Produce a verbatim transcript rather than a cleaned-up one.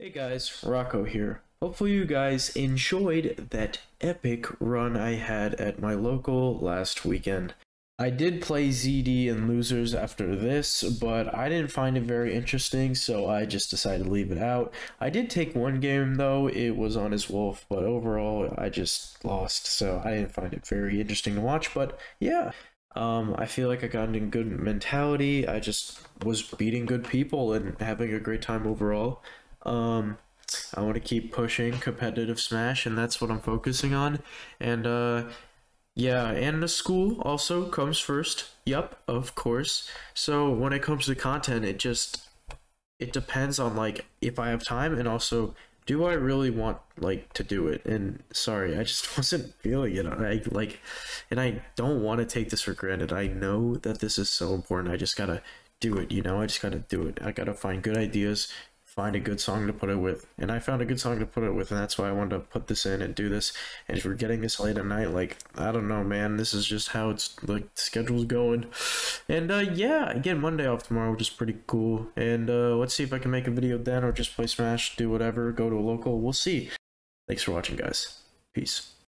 Hey guys, Rocco here. Hopefully you guys enjoyed that epic run I had at my local last weekend. I did play Z D and Losers after this, but I didn't find it very interesting, so I just decided to leave it out. I did take one game though, it was on his Wolf, but overall I just lost, so I didn't find it very interesting to watch, but yeah. Um, I feel like I got in good mentality. I just was beating good people and having a great time overall. Um, I want to keep pushing competitive Smash, and that's what I'm focusing on. And uh, yeah, and the school also comes first. Yup, of course. So when it comes to content, it just it depends on like if I have time, and also do I really want like to do it. And sorry, I just wasn't feeling it. I like, and I don't want to take this for granted. I know that this is so important. I just gotta do it, you know. I just gotta do it. I gotta find good ideas, find a good song to put it with, and I found a good song to put it with, and that's why I wanted to put this in and do this. And if we're getting this late at night, like, I don't know, man, this is just how it's like the schedule's going. And uh yeah, again, Monday off tomorrow, which is pretty cool. And uh let's see if I can make a video then, or just play Smash, do whatever, go to a local. We'll see. Thanks for watching, guys. Peace.